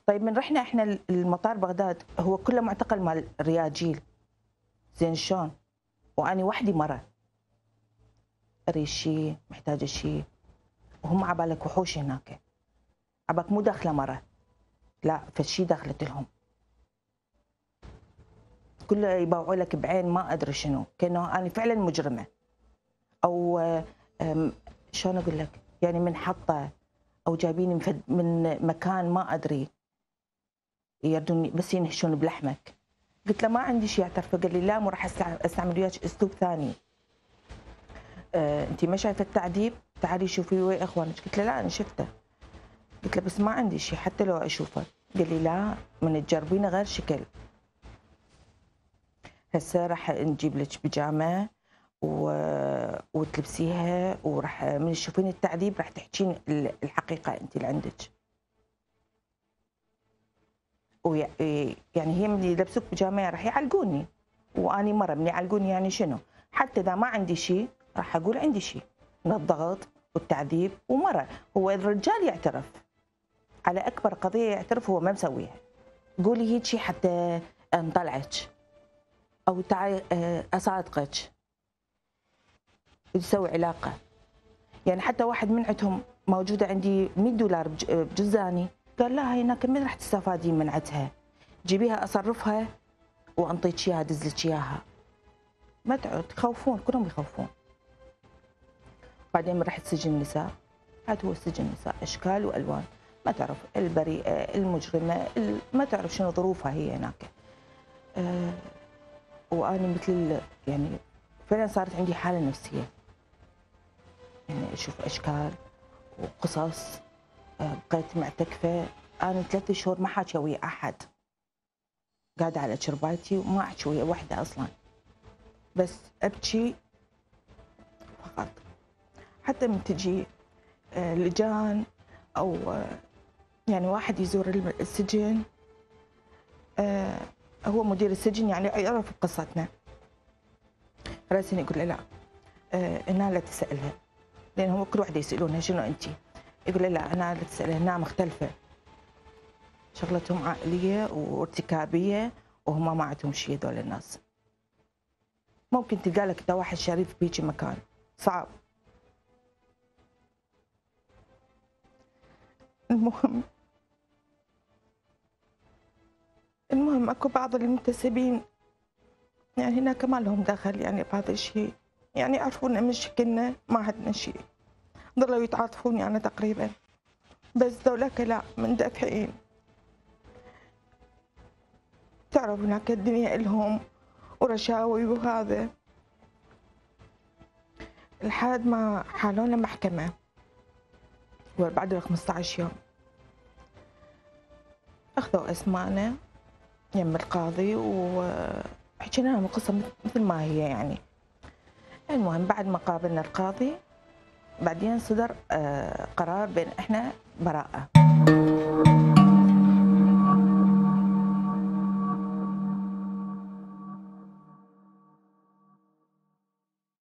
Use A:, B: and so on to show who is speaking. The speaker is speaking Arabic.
A: طيب من رحنا احنا المطار بغداد هو كله معتقل مال رياجيل. زين شلون؟ واني وحدي مره اريد شيء محتاجه شيء وهم عبالك وحوش هناك، عبالك مو داخله مره، لا فشي دخلت لهم كله يباوعوا لك بعين ما ادري شنو، كانه انا فعلا مجرمه او شلون اقول لك يعني من حطه او جايبيني من مكان ما ادري يردوني بس ينهشون بلحمك. قلت له ما عندي شيء اعترف، قال لي لا مو راح استعمل وياك اسلوب ثاني. انت ما شايفه التعذيب؟ تعالي شوفي ويا اخوانك. قلت له لا انا شفته. قلت له بس ما عندي شيء حتى لو اشوفه. قال لي لا من تجربينه غير شكل. هسه راح نجيب لك بيجامه وتلبسيها وراح من تشوفين التعذيب راح تحكين الحقيقه انت اللي عندك. ويعني هي من يلبسوك بيجامه راح يعلقوني، واني مره من يعلقوني يعني شنو؟ حتى اذا ما عندي شيء راح اقول عندي شيء من الضغط والتعذيب. ومره هو الرجال يعترف على اكبر قضيه يعترف هو ما مسويها. قولي هيك حتى نطلعك او تعي اصادقك وتسوي علاقه. يعني حتى واحد من عندهم موجوده عندي $100 بجزاني، قال لا هاي هناك من راح تستفادين من عندها؟ جيبيها اصرفها وانطيك اياها ادز لك اياها. ما تخوفون، كلهم يخوفون. بعدين من رحت سجن النساء، عاد هو سجن النساء اشكال والوان، ما تعرف البريئه المجرمه ما تعرف شنو ظروفها هي هناك. وانا مثل يعني فعلا صارت عندي حاله نفسيه، يعني اشوف اشكال وقصص. بقيت معتكفه انا 3 شهور ما حاكي ويا احد، قاعده على شربايتي وما احكي ويا وحده اصلا، بس ابكي فقط. حتى من تجي لجان او يعني واحد يزور السجن، هو مدير السجن يعني يعرف قصتنا، راسين يقول له لا هنا لا تسالها، لان هو كل واحده يسالونها شنو انت؟ يقول له لا انا لا تسالها هنا مختلفه، شغلتهم عائليه وارتكابيه وهم ما عندهم شيء هذول الناس. ممكن تلقى لك واحد شريف بيجي مكان صعب. المهم اكو بعض المنتسبين يعني هناك ما لهم دخل يعني بهذا الشيء، يعني يعرفون من شكلنا ما عندنا شيء، ضلوا يتعاطفون يعني تقريبا، بس ذولاك لا مندفعين. تعرف هناك الدنيا إلهم ورشاوي وهذا، لحد ما حالونا محكمة وبعد 15 يوم أخذوا أسماءنا يم القاضي وحكينا لهم القصة مثل ما هي يعني. المهم بعد ما قابلنا القاضي بعدين صدر قرار بين احنا براءة.